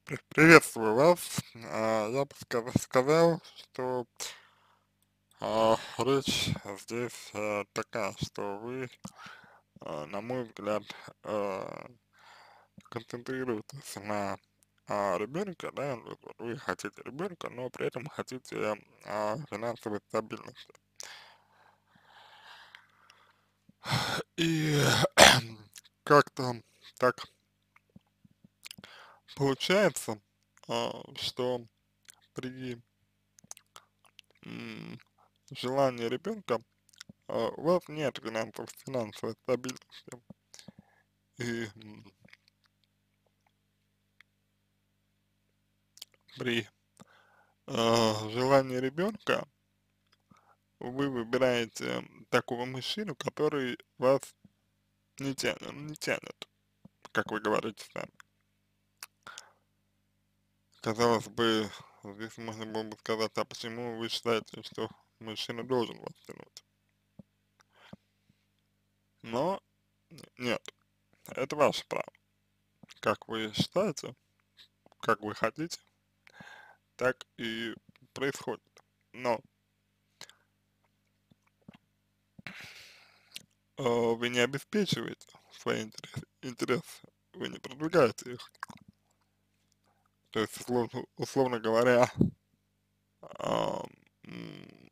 Приветствую вас. Я бы сказал, что речь здесь такая, что вы, на мой взгляд, а, концентрируетесь на ребенке, да, вот вы хотите ребенка, но при этом хотите финансовой стабильности. И как-то так получается, что при м, желании ребенка у вас нет финансовой стабильности. И при желании ребенка вы выбираете такого мужчину, который вас не тянет, как вы говорите сами. Казалось бы, здесь можно было бы сказать, а почему вы считаете, что мужчина должен вас тянуть? Но нет, это ваше право. Как вы считаете, как вы хотите, так и происходит. Но вы не обеспечиваете свои интересы, вы не продвигаете их. То есть, условно говоря, а, м,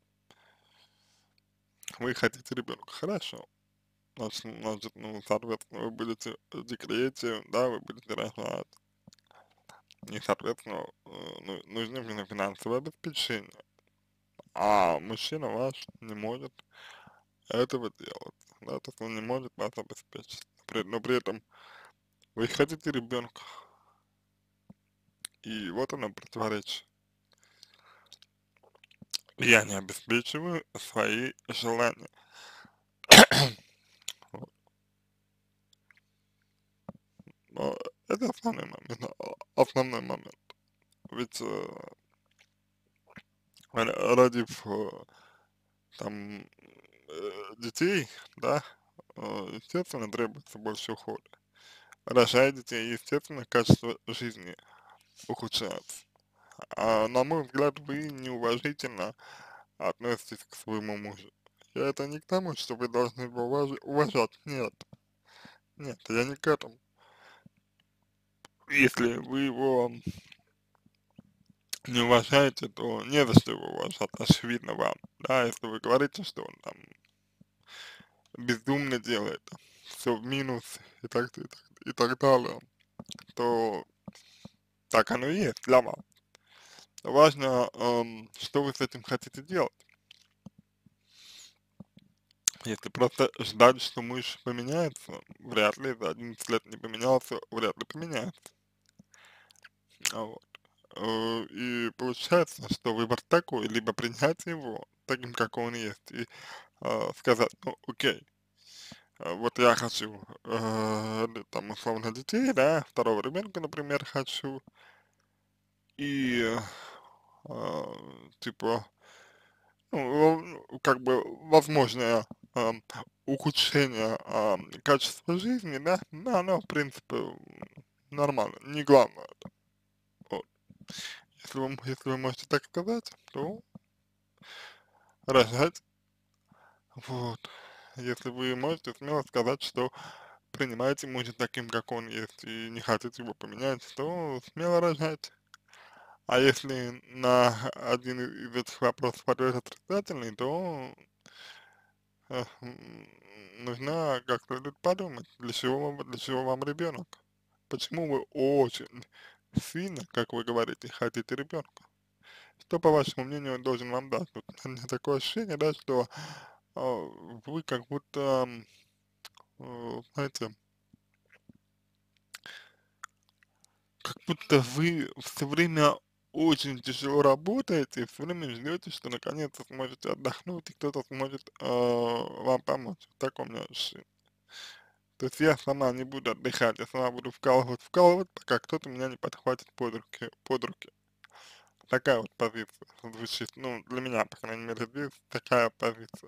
вы хотите ребенка, хорошо. Значит, ну, соответственно, вы будете в декрете, да, вы будете рожать. И, соответственно, нужно именно финансовое обеспечение. А мужчина ваш не может этого делать. Да, то есть он не может вас обеспечить. Но при этом вы хотите ребенка. И вот оно противоречие. Я не обеспечиваю свои желания. Вот. Но это основной момент. Основной момент. Ведь родив там детей, да, естественно, требуется больше ухода. Рожая детей, естественно, качество жизни ухудшается. На мой взгляд, вы неуважительно относитесь к своему мужу. И это не к тому, что вы должны его уважать. Нет, нет, я не к этому. Если вы его не уважаете, то не за что его уважать, очевидно вам. Да, если вы говорите, что он там бездумно делает, все в минус и так далее, то так оно и есть для вас. Важно, что вы с этим хотите делать. Если просто ждать, что муж поменяется, вряд ли, за 11 лет не поменялся, вряд ли поменяется. Вот. И получается, что выбор такой, либо принять его таким, как он есть, и сказать, ну, окей, вот я хочу, там, условно, детей, да, второго ребенка, например, хочу, и, а, типа, как бы, возможное ухудшение качества жизни, да, да, оно, в принципе, нормально, не главное. Вот. Если вы можете так сказать, то рожать. Вот. Если вы можете смело сказать, что принимаете мужа таким, как он есть, и не хотите его поменять, то смело рожать. А если на один из этих вопросов ответ отрицательный, то нужно как следует подумать, для чего вам ребенок. Почему вы очень сильно, как вы говорите, хотите ребенка? Что, по вашему мнению, он должен вам дать? Вот у меня такое ощущение, да, что вы как будто, знаете, как будто вы все время очень тяжело работаете, и все время ждете, что наконец-то сможете отдохнуть, и кто-то сможет вам помочь. Вот такое у меня ощущение. То есть я сама не буду отдыхать, я сама буду вкалывать, пока кто-то меня не подхватит под руки. Такая вот позиция звучит, ну, для меня, по крайней мере, здесь такая позиция.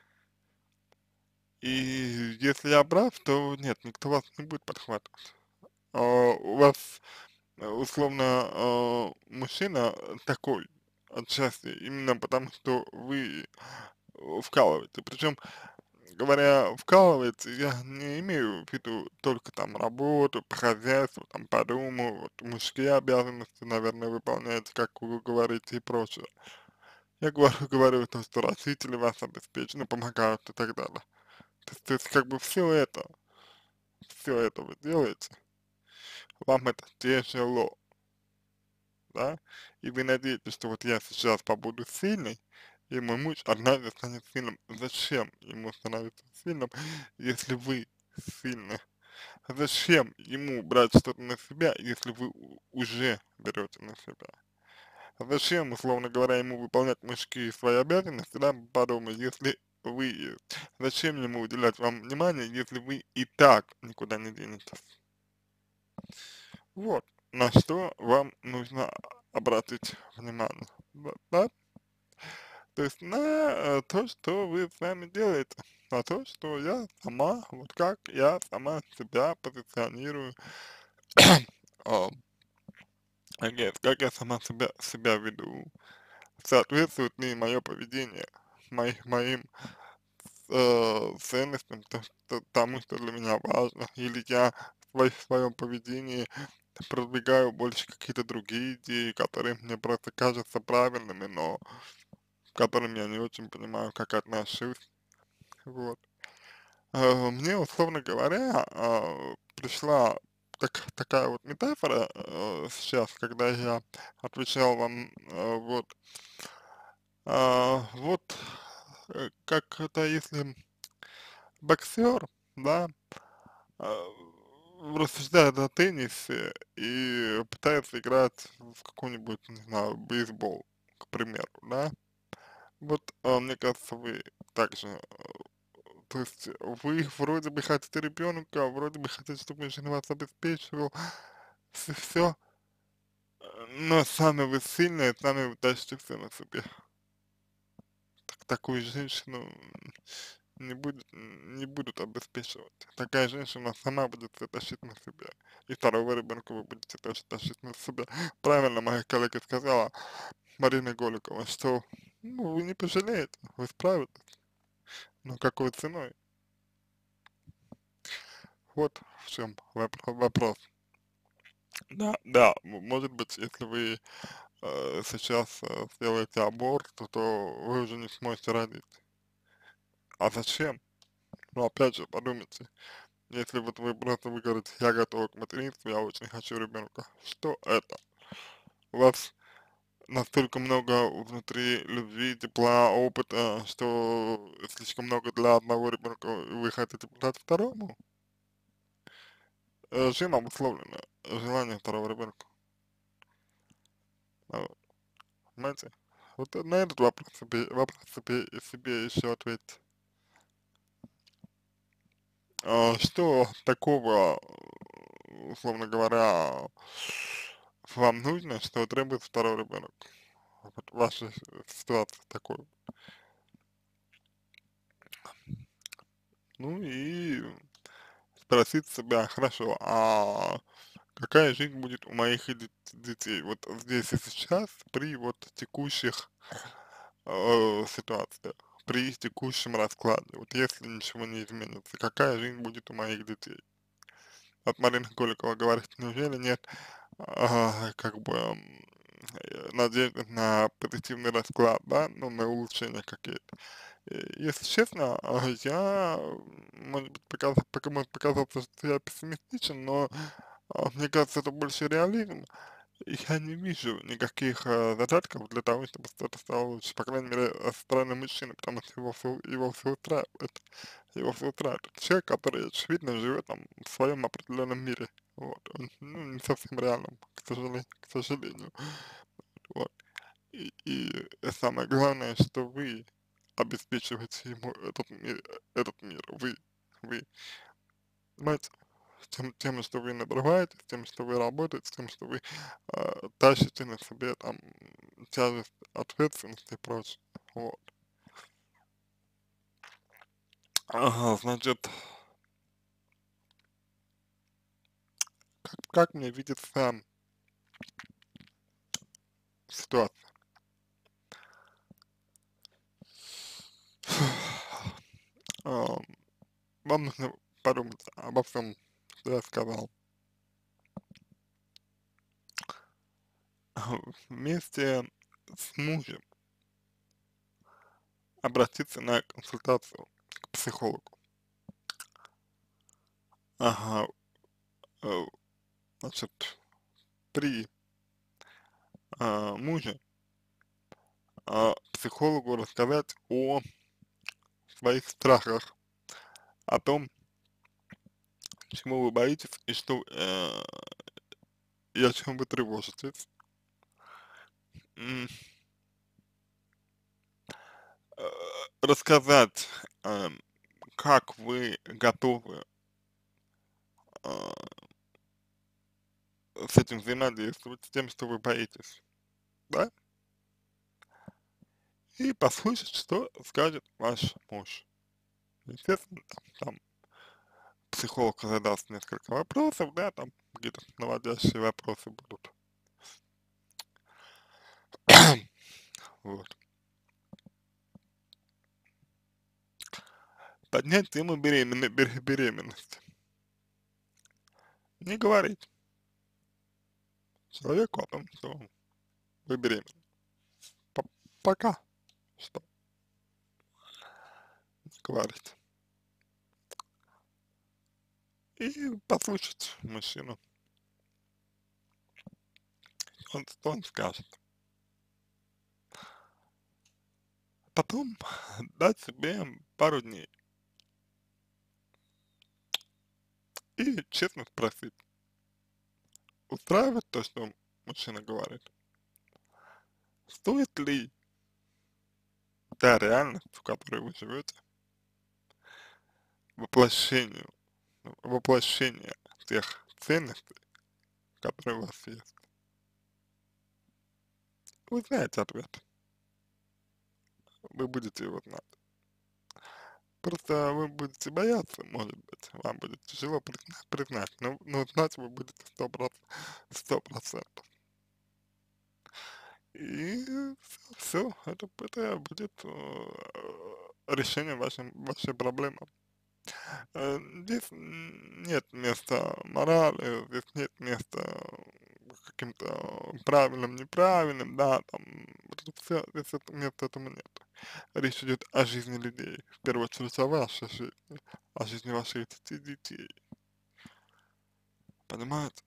И если я прав, то нет, никто вас не будет подхватывать. У вас условно, мужчина такой отчасти, именно потому что вы вкалываете. Причем, говоря вкалываете, я не имею в виду только там работу, по хозяйству, там по дому, вот мужские обязанности, наверное, выполняете, как вы говорите, и прочее. Я говорю то, что родители вас обеспечены, помогают и так далее. То есть как бы все это вы делаете, вам это тяжело, да, и вы надеетесь, что вот я сейчас побуду сильной, и мой муж однажды станет сильным. Зачем ему становиться сильным, если вы сильны? Зачем ему брать что-то на себя, если вы уже берете на себя? Зачем, условно говоря, ему выполнять мужские свои обязанности, да, по дому, если вы, зачем ему уделять вам внимание, если вы и так никуда не денетесь? Вот, на что вам нужно обратить внимание, да? То есть на то, что вы сами делаете, на то, что я сама, вот как я сама себя позиционирую, а, как я сама себя веду, соответствует ли мое поведение моим ценностям, тому, что для меня важно, или я в своем поведении продвигаю больше какие-то другие идеи, которые мне просто кажутся правильными, но к которым я не очень понимаю, как отношусь, вот. Мне, условно говоря, пришла такая вот метафора сейчас, когда я отвечал вам, вот, как это, если боксер, да, а, рассуждает о теннисе и пытается играть в какой-нибудь, не знаю, бейсбол, к примеру, да. Вот, мне кажется, вы также, то есть вы вроде бы хотите ребенка, вроде бы хотите, чтобы мужчина вас обеспечивал, все, но сами вы сильные, сами вы тащите все на себе. Такую женщину не будут обеспечивать. Такая женщина сама будет все тащить на себя. И второго ребенка вы будете тоже тащить на себя. Правильно моя коллега сказала, Марина Голикова, что ну, вы не пожалеете, вы справитесь. Но какой ценой? Вот в чем вопрос. Да, да, может быть, если вы сейчас сделаете аборт, то вы уже не сможете родить. А зачем? Ну, опять же, подумайте, если вот вы просто вы говорите, я готова к материнству, я очень хочу ребенка, что это? У вас настолько много внутри любви, тепла, опыта, что слишком много для одного ребенка, и вы хотите дать второму? Чем обусловлено желание второго ребенка? Вот, понимаете? Вот на этот вопрос себе еще ответьте. Что такого, условно говоря, вам нужно, что требует второй ребенок? Вот в вашей ситуации такой. Ну и спросить себя, хорошо, а какая жизнь будет у моих детей вот здесь и сейчас при вот текущих ситуациях, при текущем раскладе, вот если ничего не изменится, какая жизнь будет у моих детей? Вот Марина Голикова говорит, неужели нет как бы надежды на позитивный расклад, да, ну, на улучшение какие-то. Если честно, я, может быть, может показаться, что я пессимистичен, но мне кажется, это больше реализм. И я не вижу никаких задатков для того, чтобы что-то стало лучше, по крайней мере, со стороны мужчины, потому что его все устраивает. Его все устраивает. Это человек, который, очевидно, живет там в своем определенном мире. Вот. Он, ну, не совсем реальном, к сожалению. Вот. И самое главное, что вы обеспечиваете ему этот мир. Вы, понимаете, тем, что вы надрываетесь, тем, что вы работаете, тем, что вы тащите на себе там тяжесть ответственности и прочее. Вот. Ага, значит, как мне видится ситуация. А, Вам нужно подумать обо всем, что я сказал. Вместе с мужем обратиться на консультацию к психологу. Ага, э, значит, при муже психологу рассказать о своих страхах, о том, чему вы боитесь и что и о чем вы тревожитесь. М, э, Рассказать, как вы готовы а, с этим взаимодействовать, с тем, что вы боитесь, да, и послушать, что скажет ваш муж. Естественно, там психолог задаст несколько вопросов, да, там какие-то наводящие вопросы будут. Вот. Поднять тему беременности. Не говорить человеку о том, что вы беременны. П- Пока что не говорить. И послушать мужчину, что он скажет. Потом дать себе пару дней и честно спросить, устраивает то, что мужчина говорит? Стоит ли та реальность, в которой вы живете, воплощению, воплощение тех ценностей, которые у вас есть? Вы знаете ответ, вы будете его знать. Просто вы будете бояться, может быть, вам будет тяжело признать, но знать вы будете 100%. И все, это будет решение вашей проблемы. Здесь нет места морали, здесь нет места каким-то правильным, неправильным, да, там, вот это всё, здесь места этому нет. Речь идет о жизни людей, в первую очередь о вашей жизни, о жизни ваших детей, понимаете?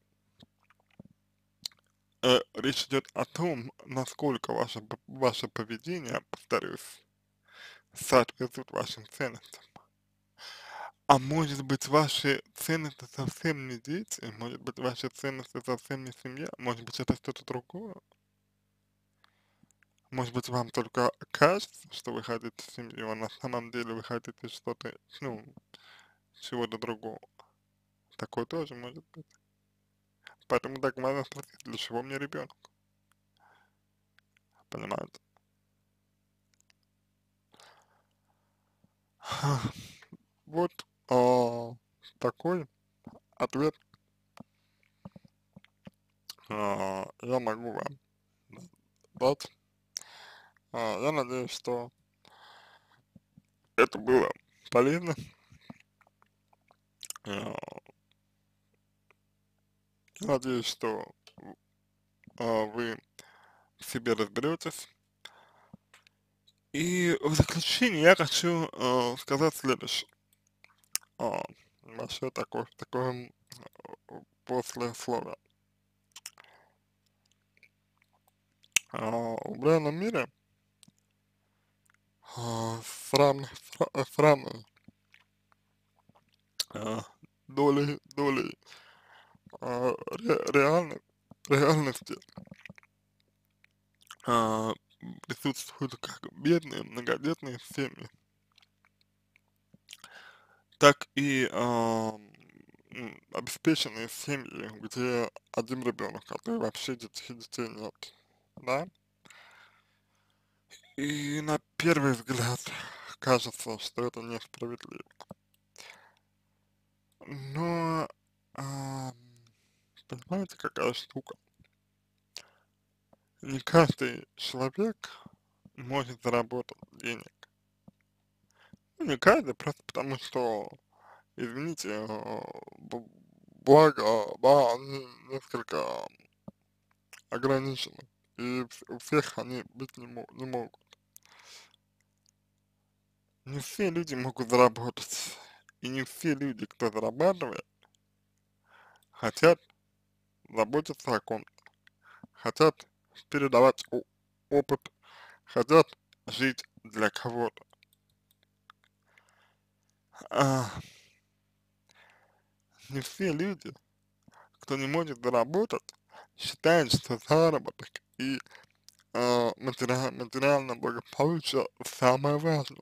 Речь идет о том, насколько ваше поведение, повторюсь, соответствует вашим ценностям. А может быть, ваши ценности совсем не дети, может быть, ваши ценности совсем не семья, может быть, это что-то другое. Может быть, вам только кажется, что вы хотите семью, а на самом деле вы хотите что-то, ну, чего-то другого. Такое тоже может быть. Поэтому так важно спросить, для чего мне ребенок, понимаете? Вот такой ответ я могу вам дать. Я надеюсь, что это было полезно. А, Я надеюсь, что вы в себе разберетесь. И в заключение я хочу сказать следующее. А, Вообще такое послесловие. В реальном мире с равной а, долей реальной реальности а, присутствуют как бедные многодетные семьи, так и обеспеченные семьи, где один ребенок, а то и вообще детей нет, да? И на первый взгляд кажется, что это несправедливо. Но, ам, понимаете, какая штука? не каждый человек может заработать денег. Ну, не каждый, просто потому что, извините, благо, да, они несколько ограничены, и у всех они быть не могут. Не все люди могут заработать, и не все люди, кто зарабатывает, хотят заботиться о ком-то, хотят передавать опыт, хотят жить для кого-то. А не все люди, кто не может заработать, считают, что заработок и материальное благополучие самое важное.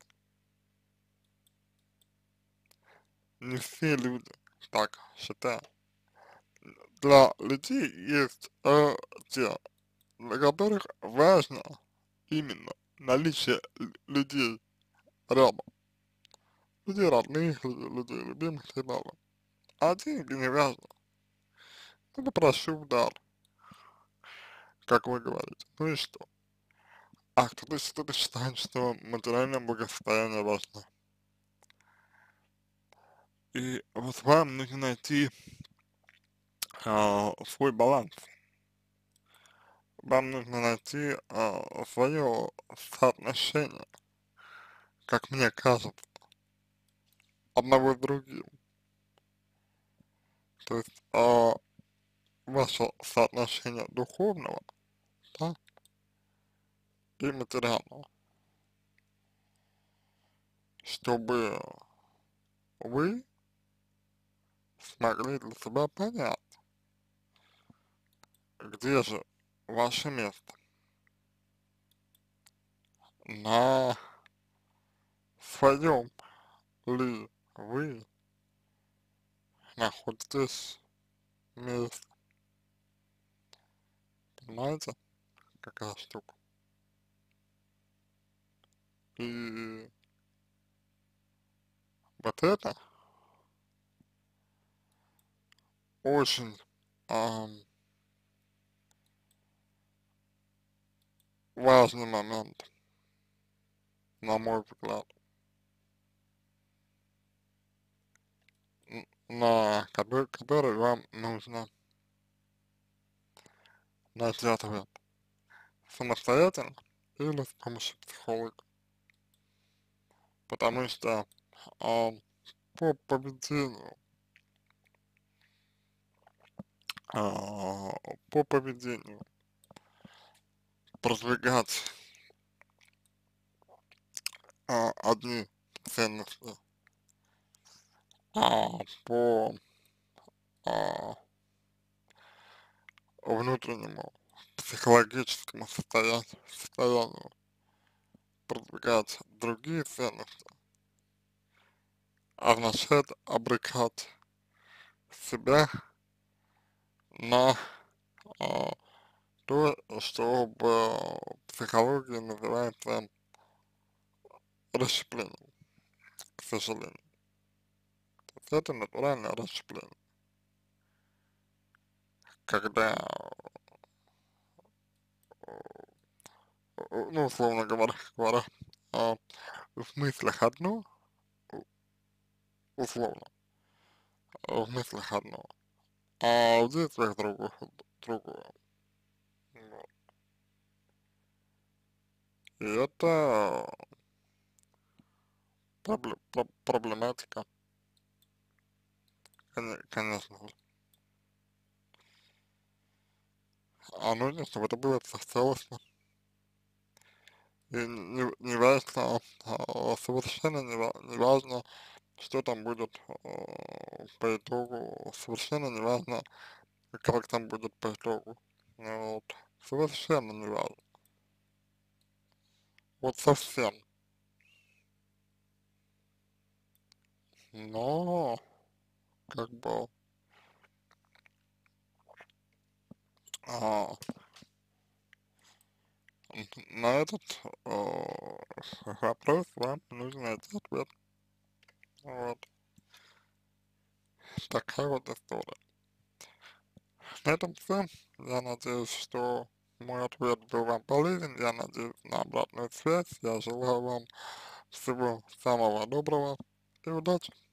Не все люди так считают. Для людей есть те, для которых важно именно наличие людей рядом, людей родных, людей любимых и так далее. А деньги не важно. Это простой удар, как вы говорите. Ну и что? А кто-то считает, что материальное благосостояние важно. И вот вам нужно найти свой баланс. Вам нужно найти свое соотношение, как мне кажется, одного с другим. То есть ваше соотношение духовного, да, и материального, чтобы вы смогли для себя понять, где же ваше место, на своем ли вы находитесь месте. Понимаете, какая штука? И вот это очень ам, важный момент, на мой взгляд, на который вам нужно найти ответ самостоятельно или с помощью психолога. Потому что ам, по поведению, по поведению продвигать одни ценности, по а, внутреннему психологическому состоянию продвигать другие ценности, означает обрекать себя на а, то, что в психологии называется расщеплением, к сожалению. То есть это натуральное расщепление, когда, ну, условно говоря, в мыслях одно, условно, в мыслях одно, а в действиях другое. Вот. И это проблематика, конечно же. А нужно, чтобы это было целостно. И не важно, совершенно не важно, что там будет по итогу, совершенно не важно, как там будет по итогу. Вот. Совершенно не важно. Вот совсем. Но, как бы, а, на этот вопрос вам нужно найти ответ. Вот. Такая вот история. На этом все. Я надеюсь, что мой ответ был вам полезен. Я надеюсь на обратную связь. Я желаю вам всего самого доброго и удачи.